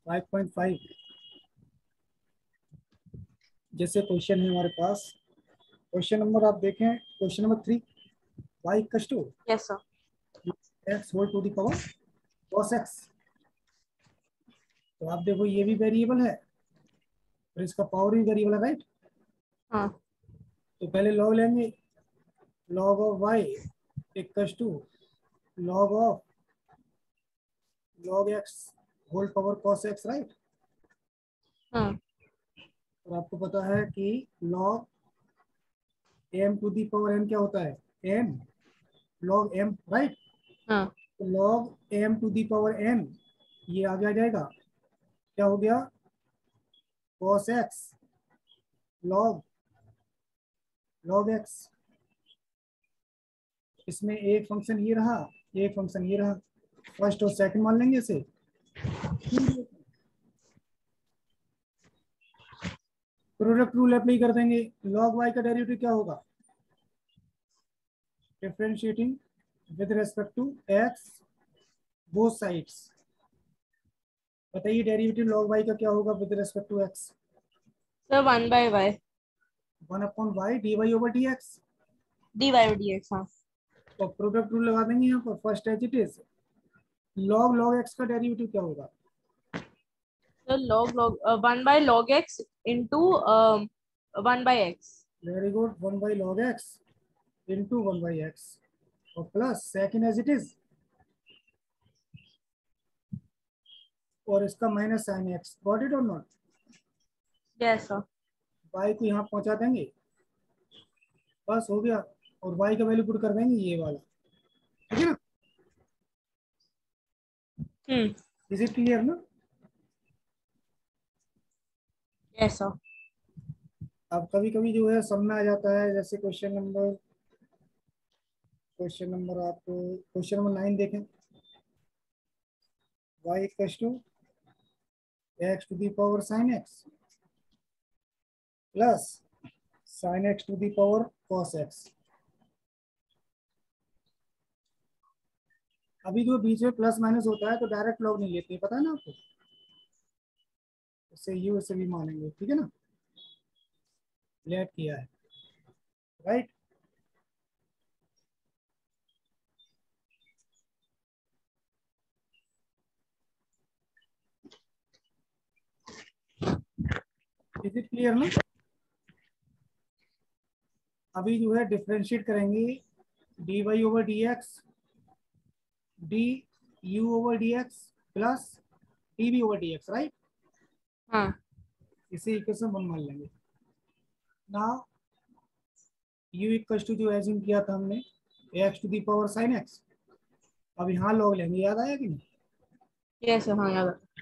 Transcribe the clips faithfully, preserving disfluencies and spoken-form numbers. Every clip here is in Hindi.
Five point five. जैसे क्वेश्चन है हमारे पास, क्वेश्चन नंबर आप देखें, question number three, y equals to yes sir. X whole to the power cos x. तो आप देखो ये भी वेरिएबल है और इसका पावर भी वेरिएबल है, राइट। हाँ। तो पहले लॉग लेंगे, log of y equals to log of log x whole power cos x, right. हाँ। और आपको पता है कि log m to the power n क्या होता है, एन लॉग एम, राइट। हाँ। तो log m to the power n ये आगे आ जाएगा, क्या हो गया, cos x log log x. इसमें एक फंक्शन ये रहा, एक फंक्शन ये रहा, फर्स्ट और सेकंड मान लेंगे इसे। प्रोडक्ट रूल अप्लाई कर देंगे, लॉग वाई का डेरिवेटिव क्या होगा, differentiating with respect to x both sides. बताइए डेरिवेटिव लॉग वाई का क्या होगा with respect to x. Sir one by y. One upon y d y over d x. D y d x. हाँ। तो प्रोडक्ट रूल लगा देंगे यहाँ पर, first as it is log log x का डेरिवेटिव क्या होगा, sir log log one by log x into one by x. Very good, one by log x into one by x और plus second as it is, और इसका minus sine x, got it और नॉट। Yes sir. वाई को यहाँ पहुंचा देंगे, बस हो गया, और वाई का वैल्यू पुट कर देंगे ये वाला, ठीक है ना। हम्म। इज इट क्लियर ना। Yes sir. अब कभी कभी जो है सब में आ जाता है, जैसे क्वेश्चन नंबर क्वेश्चन नंबर आप क्वेश्चन नंबर नाइन देखें, y equals to x to the power sine x plus sine x to the power cos x. अभी जो बीच में प्लस माइनस होता है तो डायरेक्ट लॉग नहीं लेते, पता है ना आपको, इससे यू इससे भी मानेंगे, ठीक है ना। लेट किया है, राइट। इज इट क्लियर ना। अभी जो है डिफ्रेंशिएट करेंगे, d y over d x d u over d x plus d v over d x, right. हाँ। इसे इक्वेशन वन मान लेंगे ना। यू इक्वल टू जो एज्यूम किया था हमने, x to the power sine x. अब यहाँ लॉग लेंगे, याद आया कि नहीं। Yes sir. हाँ याद है।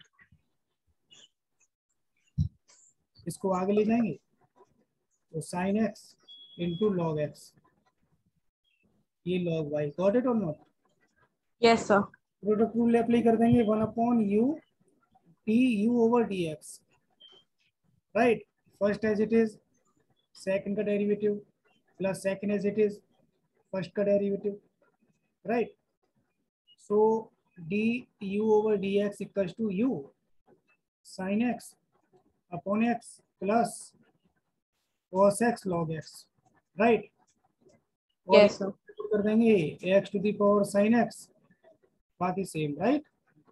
इसको आगे ले जाएंगे तो sine x into log x, ये लॉग वाई, गॉट इट और not. Yes sir. Product rule apply कर देंगे, one upon u t u over d x, right. First as it is, second का derivative plus second as it is first का derivative, right. So d u over d x equals to u sine x upon x plus cos x log x, right. और यस सर। कर देंगे x to the power sine x, बाकी same, right.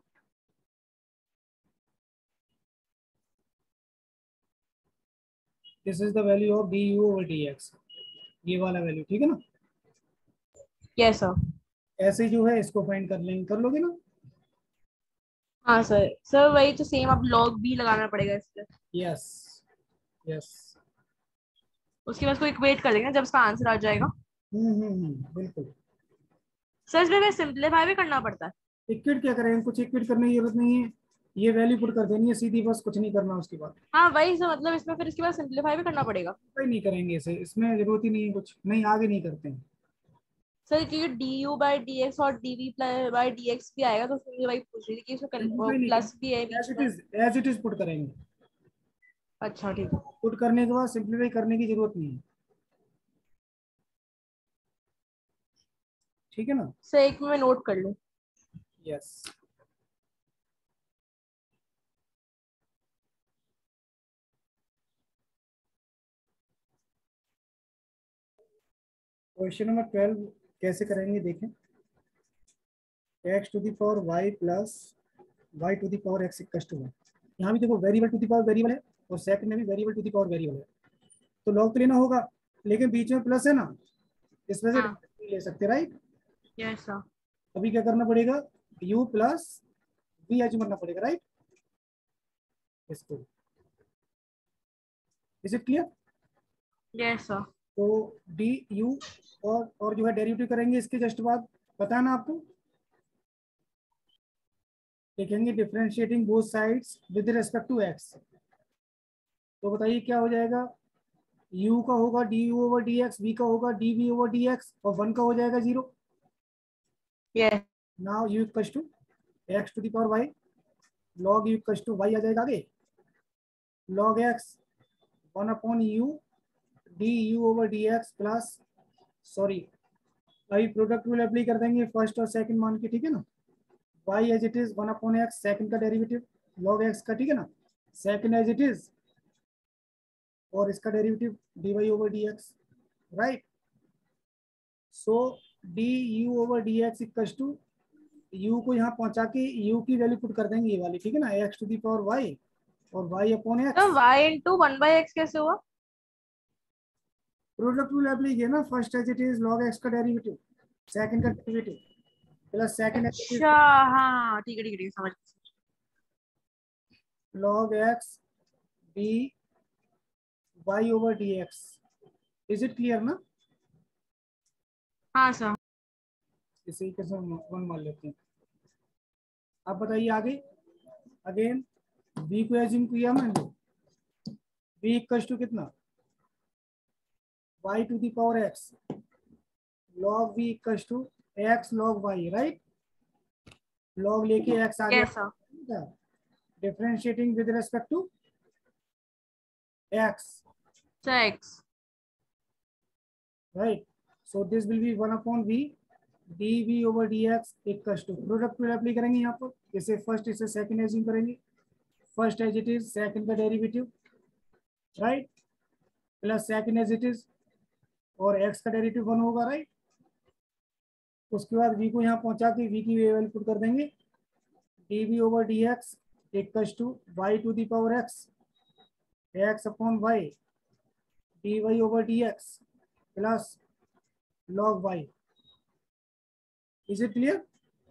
This is the value of d u over d x, ये वाला वैल्यू, ठीक है ना। Yes sir. ऐसे जो है इसको फाइंड कर लेंगे, कर लोगे ना। हाँ सर। सर वही तो सेम, अब लॉग भी लगाना पड़ेगा इसके। Yes yes. उसके बाद उसको इक्वेट कर देंगे जब उसका आंसर आ जाएगा। हम्म हम्म हम्म, बिल्कुल। सर इसमें सिंपलीफाई भी करना पड़ता है। इक्विट क्या करेंगे, कुछ इक्विट करने की जरूरत नहीं है, ये वैल्यू पुट कर देनी है सीधी, बस कुछ नहीं करना उसके बाद। हाँ वही सर, मतलब इसमें फिर इसके बाद सिंपलीफाई भी करना पड़ेगा। कोई नहीं करेंगे इसे, इसमें जरूरत ही नहीं है कुछ, नहीं आगे नहीं करते हैं। सर क्योंकि d u by d x और d v by d x भी आएगा, तो फिर मुझे वही पूछ रही थी कि इसमें सिंप्लीफाई नहीं प्लस भी है करेंगे, एज बीच इट में। Is as it is put करेंगे। अच्छा ठीक है। पुट करने के बाद सिंप्लीफाई करने की जरूरत नहीं है, ठीक है ना। सर एक मैं नोट कर लूँ। यस। क्वेश्चन नंबर ट्वेल्व कैसे करेंगे देखें। X to the power y plus y to the power x equal to one. यहाँ भी देखो variable to the power variable है और सेकंड में भी variable to the power variable है, तो लॉग तो लेना होगा, लेकिन बीच में प्लस है ना, इस वजह से हाँ नहीं ले सकते, राइट। Yes sir. अभी क्या करना पड़ेगा, u प्लस वी एच करना पड़ेगा, राइट। इसको is it clear. Yes sir. तो डी यू और और जो है डेरिवेटिव करेंगे इसके जस्ट बाद, पता है ना आपको। लिखेंगे differentiating both sides with respect to x. तो बताइए क्या हो जाएगा, u का होगा d u over d x, v का होगा d v over d x और वन का हो जाएगा zero. Yes now u equals to x to the power y, log u equals to y आ जाएगा आगे, log x one upon u d u over d x plus, sorry अभी प्रोडक्ट रूल अप्लाई कर देंगे फर्स्ट और सेकंड मान के, ठीक है ना। y as it is one upon x, second का डेरिवेटिव log x का, ठीक है ना, सेकंड एज इट इज, और इसका derivative dy over dx, right. So d u over d x equals to, u को यहाँ पहुंचा के u की वैल्यू पुट कर देंगे ये वाली, ठीक है ना, x to the power y और y अपॉन तो x। y into one by x कैसे हुआ? प्रोडक्ट रूल अप्लाई किया ना, first as it is log x का डेरिवेटिव, सेकंड का derivative plus second as it is अच्छा हाँ ठीक है ठीक है ठीक है, समझ गई। log x dy over dx। Is it clear ना। हाँ सर। इसे ही कैसे वन मान लेते हैं। अब बताइए आगे, अगेन v को एज्यूम किया मैंने, v इक्वल्स टू कितना, y to the power x, log v equals to x log y, right. log लेके x आ यस सर। गया, differentiating with respect to x, sir x. Right. So this will be one upon v dv over dx equals to, product rule apply करेंगे यहाँ पर, इसे फर्स्ट इसे सेकंड एज्यूम करेंगे, first as it is second का derivative, right, plus second as it is और x का डेरिवेटिव वन होगा, राइट। उसके बाद v को यहाँ पहुंचा के v की वैल्यू पुट कर देंगे, dv over dx equals to y to the power x, x upon y dy over dx plus log y। Is it clear.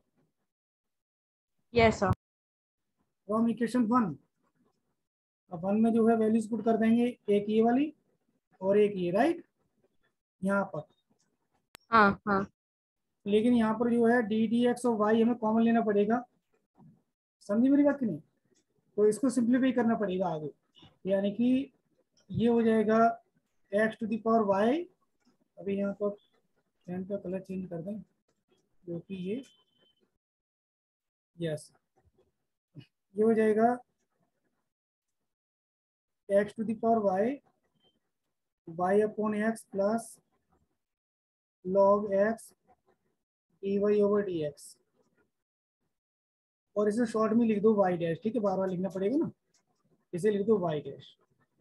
Yes sir. From equation one, अब वन में जो है वैल्यूज पुट कर देंगे, एक ये वाली और एक ये, राइट, यहाँ पर। हाँ हाँ। लेकिन यहाँ पर जो है डी डी एक्स और वाई हमें कॉमन लेना पड़ेगा, समझी मेरी बात की नहीं। तो इसको सिंप्लीफाई करना पड़ेगा आगे, यानी कि ये हो जाएगा x to the power y, अभी यहाँ पर पेन का कलर चेंज कर दें, जो कि ये यस, ये हो जाएगा x to the power y y upon x plus log x d y over d x, और इसे शॉर्ट में लिख दो वाई डैश, ठीक है, बार बार लिखना पड़ेगा ना, इसे लिख दो y dash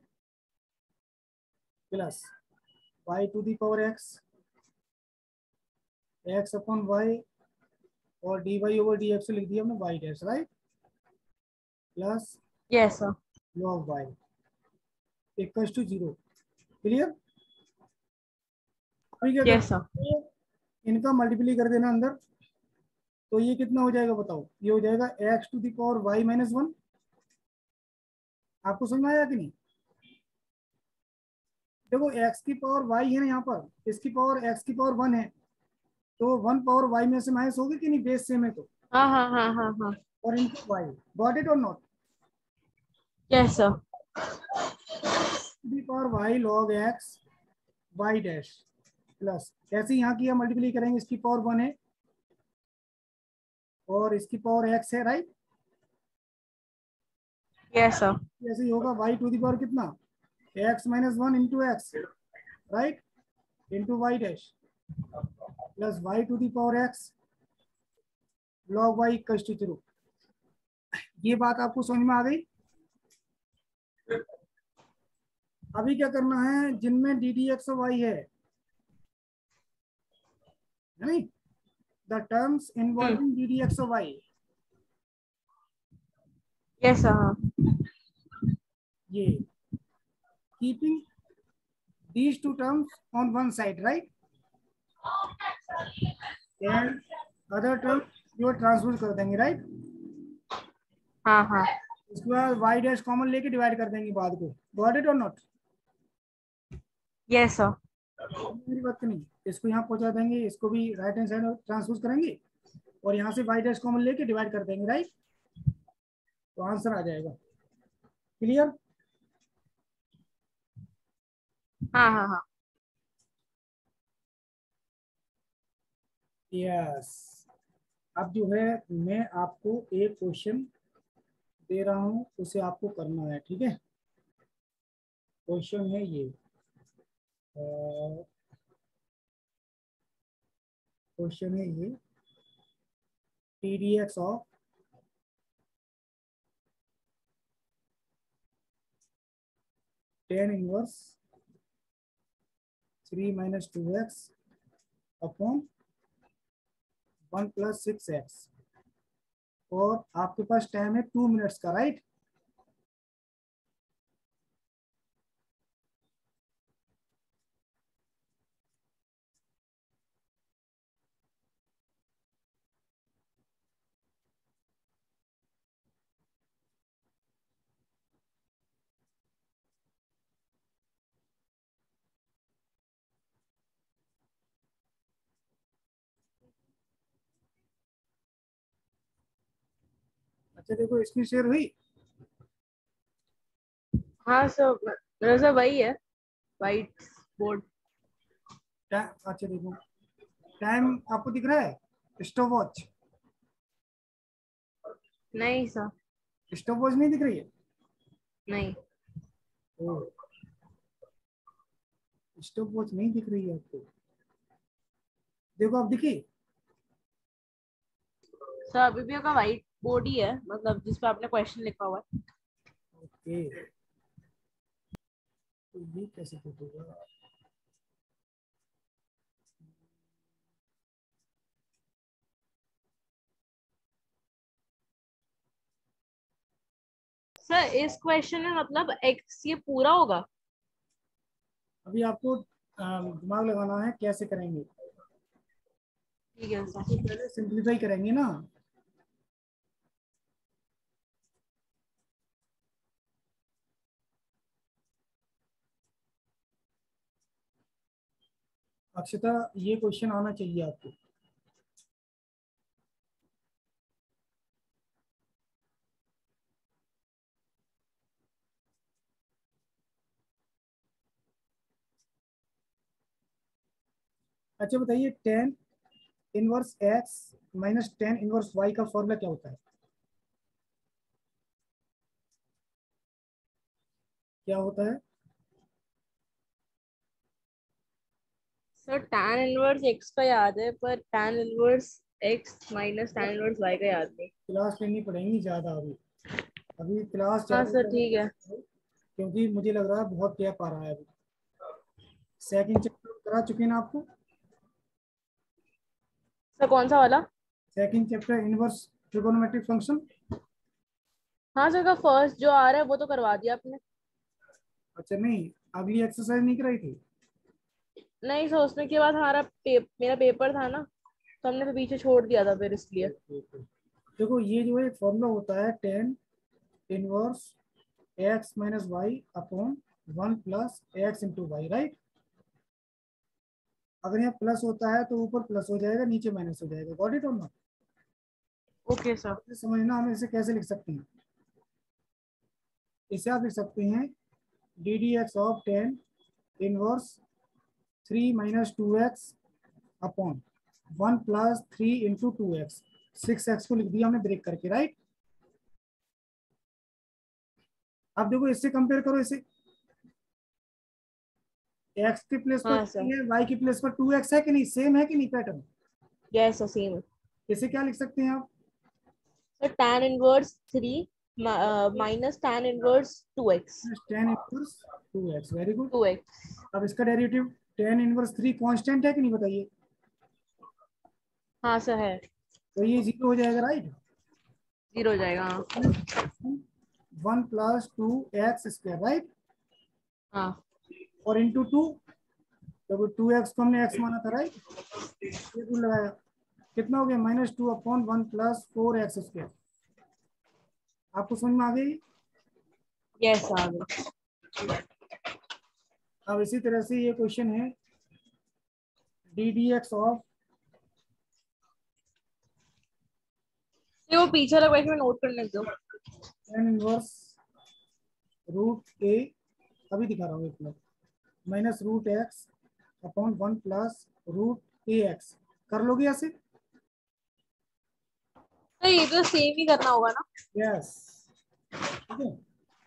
plus y to the power x, x upon y और d y over d x लिख दिया हमने y dash, right, plus yes sir. Log y equals to zero. Clear. अभी क्या यस सर। करते हैं, इनका मल्टीप्लाई कर देना अंदर, तो ये कितना हो जाएगा बताओ, ये हो जाएगा x to the power y minus one. आपको समझ में आया कि नहीं। देखो x की पावर y है ना, यहाँ पर इसकी पावर x की पावर वन है, तो वन पावर y में से माइनस होगी कि नहीं, बेस सेम है तो, हाँ हाँ हाँ हाँ हाँ। और इनटू y, गॉट इट और not. Yes sir. The power y log x y dash plus, कैसे यहाँ किया मल्टीप्लाई करेंगे, इसकी पावर वन है और इसकी पावर x है, राइट। Yes sir. ऐसे ही होगा y टू दी पावर कितना, x minus one into x, right, into y dash plus y to the power x log y equal to zero. ये बात आपको समझ में आ गई। अभी क्या करना है, जिनमें डी डी एक्स और वाई है है नहीं, the terms involving d d x और वाई। Yes sir. ये keeping these two terms on one side, right, and other term जो ट्रांसफर कर देंगे, राइट। हाँ हाँ। उसके बाद वाई डैश कॉमन लेके डिवाइड कर देंगे बाद को, गॉट इट और नॉट? Yes sir. मेरी बात नहीं, इसको यहाँ पहुंचा देंगे, इसको भी राइट हैंड साइड ट्रांसपोज करेंगे और यहाँ से वाई डैश कॉमन लेके डिवाइड कर देंगे, राइट, तो आंसर आ जाएगा। क्लियर? हाँ हाँ हाँ। यस। अब जो है मैं आपको एक क्वेश्चन दे रहा हूँ, उसे आपको करना है, ठीक है। क्वेश्चन है ये, क्वेश्चन है ये t d x of tan inverse three minus two x upon one plus six x, और आपके पास टाइम है टू मिनट्स का, राइट। अच्छा देखो, स्क्रीन शेयर हुई? हाँ सर, मेरा सर वही है, वाइट बोर्ड। अच्छा देखो, टाइम आपको दिख रहा है, स्टॉप वॉच? नहीं सर। स्टॉप वॉच नहीं दिख रही है? नहीं स्टॉप वॉच नहीं दिख रही है आपको? देखो आप दिखी? सर अभी भी आपका वाइट बोर्ड ही है, मतलब जिस पे आपने क्वेश्चन लिखा हुआ है। ओके, तो ये कैसे होगा? सर इस क्वेश्चन में मतलब एक्स ये पूरा होगा? अभी आपको अम, दिमाग लगाना है कैसे करेंगे। ठीक है सबसे सर। पहले सिंप्लीफाई करेंगे ना। अक्षता, ये क्वेश्चन आना चाहिए आपको। अच्छा बताइए, tan inverse x minus tan inverse y का फॉर्मूला क्या होता है? क्या होता है? सर tan इनवर्स x का याद है, पर tan इनवर्स x माइनस tan इनवर्स y का याद नहीं। क्लास लेनी पड़ेगी ज्यादा अभी, अभी क्लास हाँ ज्यादा सर करने ठीक की है। कोशिश करो, क्योंकि मुझे लग रहा है बहुत गैप आ रहा है अभी। सेकंड चैप्टर करा चुके हैं ना आपको? सर कौन सा वाला? Second chapter inverse trigonometric function. हाँ सर, का फर्स्ट जो आ रहा है वो तो करवा दिया आपने। अच्छा नहीं, अगली एक्सरसाइज नहीं कराई थी? नहीं सर, उसने के बाद हमारा पे, मेरा पेपर था ना, तो हमने फिर पीछे छोड़ दिया था फिर इसलिए। देखो ये जो है फॉर्मूला होता है tan inverse x minus y upon one plus x into y, right. अगर यहाँ प्लस होता है तो ऊपर प्लस हो जाएगा, नीचे माइनस हो जाएगा, गॉट इट और नॉट? Okay sir. समझना, हम इसे कैसे लिख सकते हैं। इसे आप लिख सकते हैं d d x of tan inverse three minus two x upon one plus three into two x. Six x को लिख दिया हमने ब्रेक करके, राइट। अब देखो इससे कंपेयर करो, इसे एक्स के प्लेस पर हाँ थ्री सर। है, वाई के प्लेस पर टू एक्स है कि नहीं, सेम है कि नहीं पैटर्न? यस सर, सेम है। इसे क्या लिख सकते हैं आप? Sir tan inverse three minus tan inverse two x. Tan inverse two x, very good. Two x. अब इसका derivative tan inverse three constant है कि नहीं बताइए? हाँ सर है। तो ये जीरो हो जाएगा, राइट। जीरो हो जाएगा हाँ। One plus two x square, right. हाँ और इंटू टू, तो टू एक्स को हमने एक्स माना था, राइट। ये टू लगाया, कितना हो गया, minus two upon one plus four x square. आपको समझ में आ गई। यस आ गया। अब इसी तरह से ये क्वेश्चन है डी डी एक्स ऑफ, ये वो पीछे वाला क्वेश्चन में नोट करने दो। टेन इनवर्स रूट ए, अभी दिखा रहा हूँ एक minute, minus root x upon one plus root a x. कर लोगे ऐसे? तो ये तो सेम ही करना होगा ना। यस, ठीक है।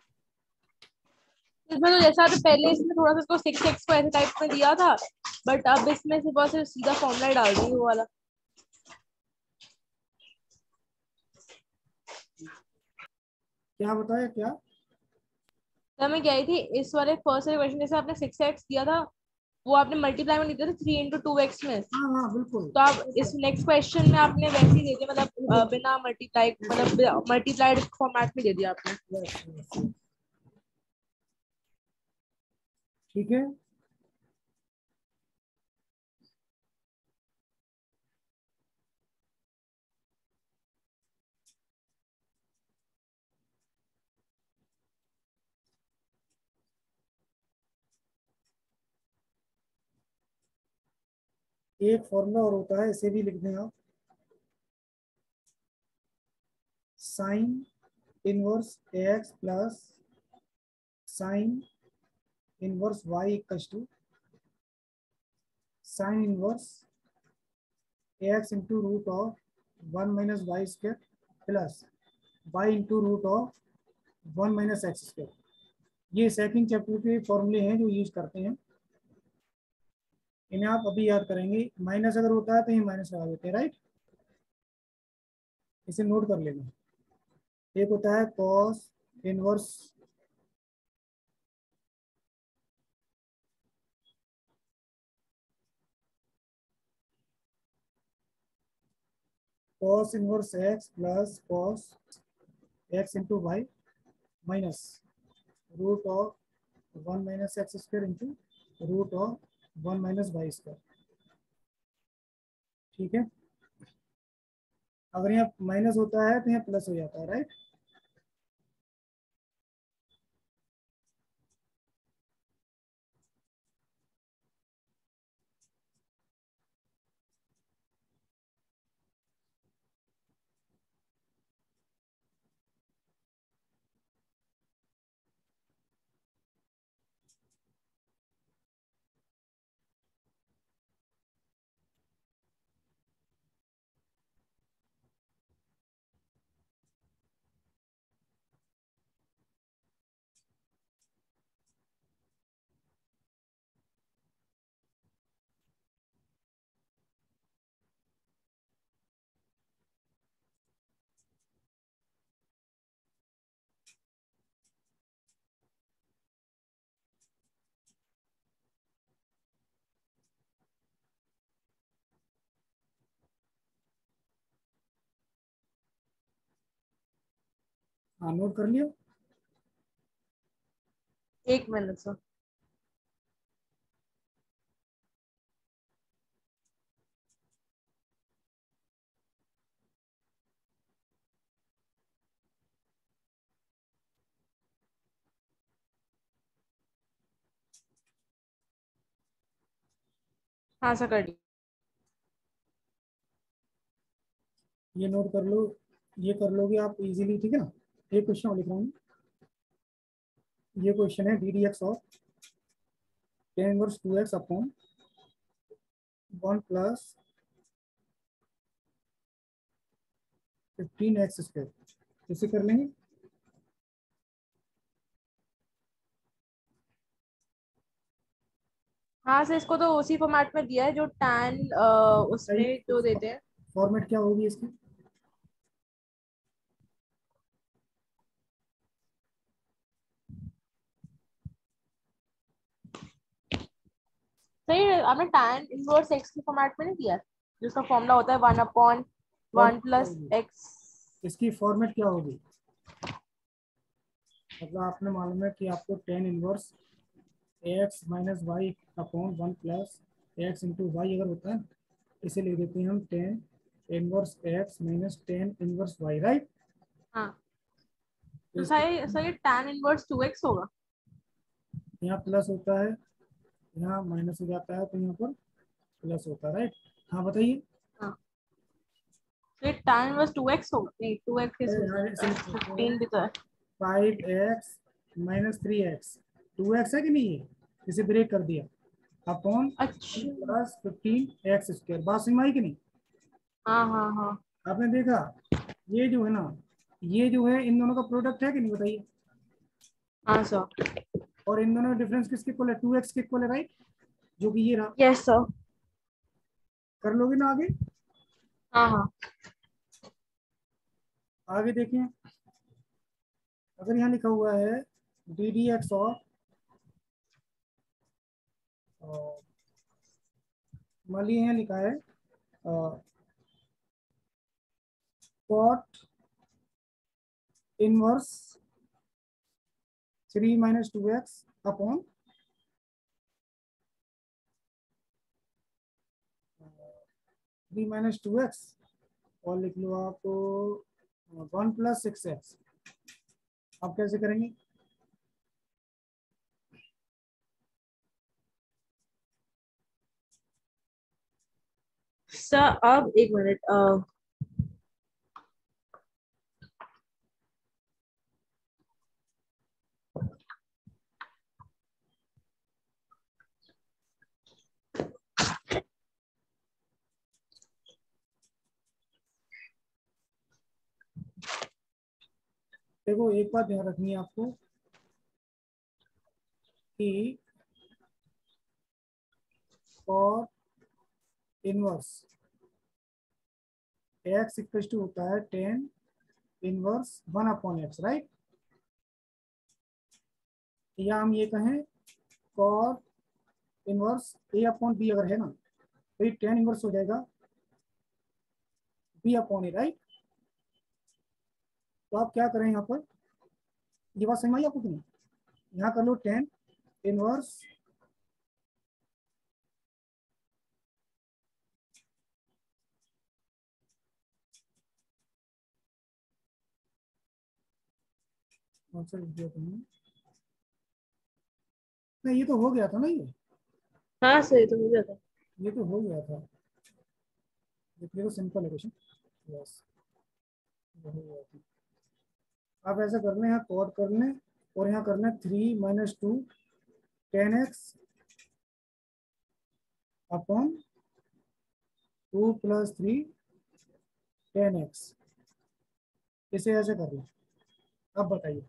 इसमें तो जैसा तो पहले इसमें थोड़ा सा इसको सिक्स एक्स को ऐसे टाइप में दिया था, बट अब इसमें सिर्फ और सिर्फ सीधा फॉर्मूला डाल दी वो वाला। क्या बताया क्या? तो मैं कह रही थी इस वाले फर्स्ट वाले क्वेश्चन जैसे आपने सिक्स एक्स दिया था, वो आपने मल्टीप्लाई में दिया था थ्री इंटू टू एक्स में। हाँ हाँ बिल्कुल। तो आप इस नेक्स्ट क्वेश्चन में आपने वैसे ही दे दिया, मतलब अ, बिना मल्टीप्लाई, मतलब मल्टीप्लाइड फॉर्मेट में दे दिया आपने। यस यस, ठीक है। एक फॉर्मूला और होता है, इसे भी लिख दें आप, sine inverse x plus sine inverse y equals to sine inverse x into root of one minus y square plus y into root of one minus x square. ये सेकंड चैप्टर के फॉर्मूले हैं जो यूज करते हैं, इन्हें आप अभी याद करेंगे। माइनस अगर होता है तो ये माइनस लगा देते हैं, राइट। इसे नोट कर लेना। एक होता है cos inverse cos inverse x plus cos x into y minus root of one minus x square into root of one minus y square, ठीक है। अगर यहाँ माइनस होता है तो यहाँ प्लस हो जाता है, राइट। हाँ नोट कर लिया। एक मिनट सर। हाँ सर कर दी। ये नोट कर लो, ये कर लोगे आप इजीली, ठीक है ना। एक क्वेश्चन और लिख रहा हूँ। ये क्वेश्चन है d d x of tan inverse two x upon one plus fifteen x square. इसे कर लेंगे। हाँ सर इसको तो उसी फॉर्मेट में दिया है जो टैन उसमें सही, जो देते हैं। फॉर्मेट क्या होगी इसकी? सही है, आपने टैन इनवर्स एक्स के फॉर्मेट में नहीं दिया है? जिसका फॉर्मूला होता है one upon one plus x. इसकी फॉर्मेट क्या होगी? मतलब आपने मालूम है कि आपको tan inverse x minus y upon one plus x into y अगर होता है, इसे लिख देते हैं हम tan inverse x minus tan inverse y, right? हाँ, तो तो इसके सही सही tan इनवर्स टू एक्स होगा। यहाँ प्लस होता है, यहाँ माइनस हो जाता है, तो यहाँ पर प्लस होता है, राइट? हाँ बताइए। हाँ, तो ये tan इनवर्स टू एक्स होगा। नहीं, टू एक्स कैसे हो यहाँ सकता इसे है, लिख सकते हैं फिफ्टीन भी तो है। Five x minus three x, two x है कि नहीं है, इसे ब्रेक कर दिया अपॉन अच्छा, प्लस फिफ्टीन एक्स स्क्वायर। बात समझ में आई कि नहीं? हाँ हाँ हाँ। आपने देखा ये जो है ना, ये जो है इन दोनों का प्रोडक्ट है कि नहीं बताइए? हाँ सर। और इन दोनों डिफरेंस किसके इक्वल है? टू एक्स के इक्वल है, राइट? जो कि ये रहा। Yes sir. कर लोगे ना आगे? हाँ हाँ। आगे देखें, अगर यहाँ लिखा हुआ है डी डी एक्स ऑफ, मान लीजिए यहाँ लिखा है cot inverse three minus two x upon three minus two x, और लिख लो आप वन प्लस सिक्स एक्स। आप कैसे करेंगे? सर अब एक मिनट, देखो एक बात ध्यान रखनी है आपको कि cot inverse x equal to होता है tan inverse one upon x, right? या हम ये कहें cot inverse a upon b अगर है ना, तो ये टेन इनवर्स हो जाएगा बी अपॉन ए, राइट? तो आप क्या करें यहाँ पर, ये बात समझ आई आपको कि नहीं? यहाँ कर लो टेन इनवर्स कौन सा लिख दिया तुमने? नहीं ये तो हो गया था ना, ये हाँ सही तो मुझे था। ये तो हो गया था, ये तो सिंपल है क्वेश्चन। यस, ये हो गया था। आप ऐसा कर लें, यहाँ कॉट कर लें और यहाँ करना है three minus two tan x upon two plus three tan x, इसे ऐसे कर लें। अब बताइए,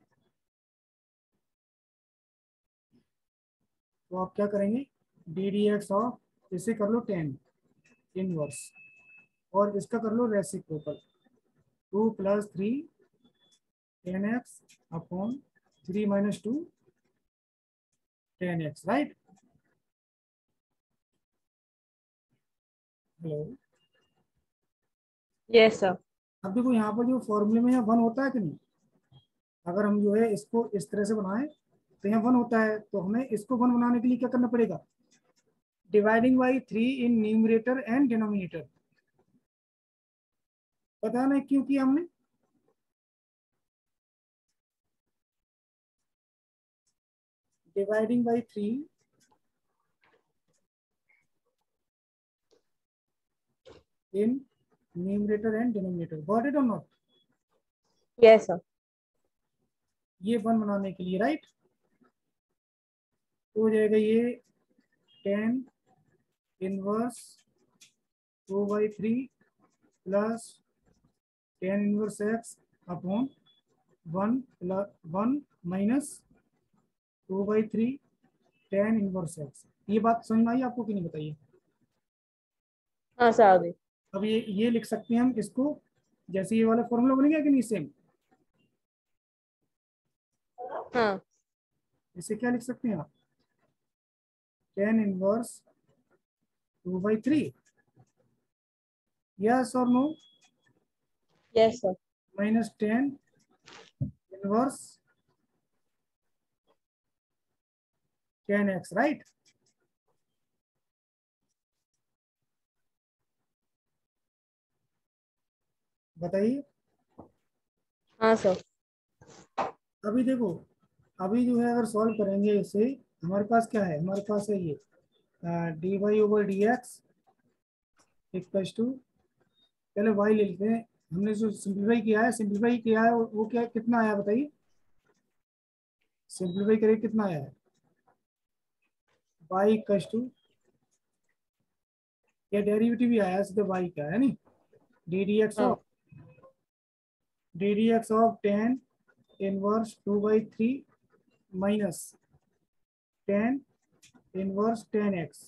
तो आप क्या करेंगे? डी डी एक्स ऑफ, इसे कर लो टेन इनवर्स और इसका कर लो reciprocal, two plus three tan x upon three minus two tan x, right? Hello, yes sir. अब देखो यहाँ पर जो फॉर्मूले में यहाँ वन होता है कि नहीं, अगर हम जो है इसको इस तरह से बनाएं तो यहाँ वन होता है, तो हमें इसको वन बनाने के लिए क्या करना पड़ेगा? Dividing by three in numerator and denominator. पता नहीं क्यों किया हमने? Dividing by three in numerator and denominator, got it और नॉट? Yes sir. ये वन बनाने के लिए, राइट? तो हो जाएगा ये tan inverse two by three plus tan inverse x upon one plus one minus two by three tan inverse x. ये बात समझ में आई आपको कि नहीं बताइए? हाँ सर आ गई। अब ये ये लिख सकते हैं हम इसको, जैसे ये वाला फॉर्मूला बन गया कि नहीं सेम, हाँ इसे क्या लिख सकते हैं आप? Tan inverse two by three yes or no? Yes sir. Minus tan inverse tan x, right? बताइए। हाँ सर। अभी देखो, अभी जो है अगर सॉल्व करेंगे इसे, हमारे पास क्या है, हमारे पास है ये d y over d x equals to, पहले वाई ले लेते हैं। हमने जो सिंप्लीफाई किया है, सिंप्लीफाई किया है वो वो क्या कितना आया बताइए? सिंप्लीफाई करिए कितना आया है? वाई इक्वल्स टू, या डेरिवेटिव भी आया सीधे वाई का, है नहीं? डी डी एक्स हाँ of d d x of tan inverse two by three minus tan inverse tan x.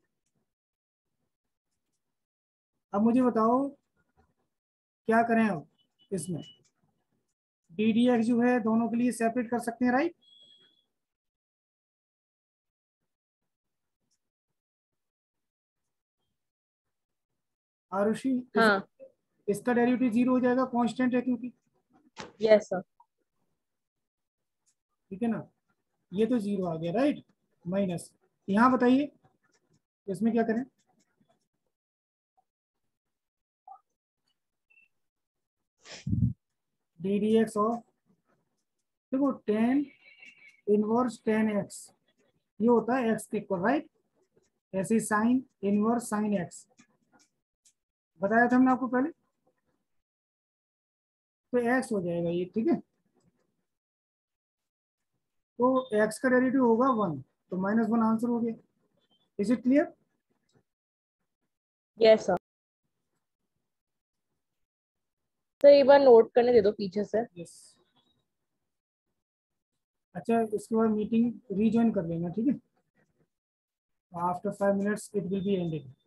अब मुझे बताओ क्या करें अब इसमें? डी डी एक्स जो है दोनों के लिए सेपरेट कर सकते हैं, राइट? आरुषि, इस, हाँ। इसका डेरिवेटिव जीरो हो जाएगा, कांस्टेंट है क्योंकि, यस सर। ठीक है ना? ये तो जीरो आ गया, राइट? माइनस, यहाँ बताइए इसमें क्या करें? डी डी एक्स ऑफ, देखो टेन इनवर्स टेन एक्स, ये होता है एक्स के इक्वल, राइट? ऐसे साइन इनवर्स साइन एक्स बताया था हमने आपको पहले, तो एक्स हो जाएगा ये, ठीक है? तो एक्स का डेरिवेटिव होगा वन, तो माइनस वन आंसर हो गया। Is it clear? Yes sir. Sir एक बार नोट करने दे दो पीछे से। यस। अच्छा, इसके बाद मीटिंग रीजॉइन कर लेना, ठीक है? After five minutes it will be ended.